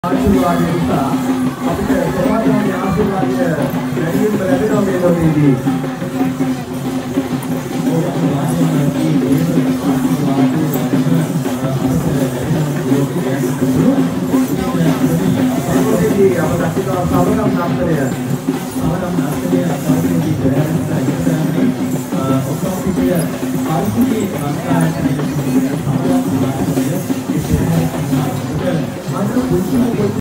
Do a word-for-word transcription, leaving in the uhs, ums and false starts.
ආශිර්වාදය නිසා අපිට සමාජයේ ආශිර්වාදය ලැබීම ලැබෙනවා මේ ලෝකයේදී. ඒකෙදී අපට අසිතා සමගම් නාස්තරය සමගම් නාස්තරය අපිට ඉතිරි ඔක්කොම පිටිය පාරිශුද්ධි වස්තායතනයේ සමගම් නාස්තරය ඉතිරි අන්තර පුංචි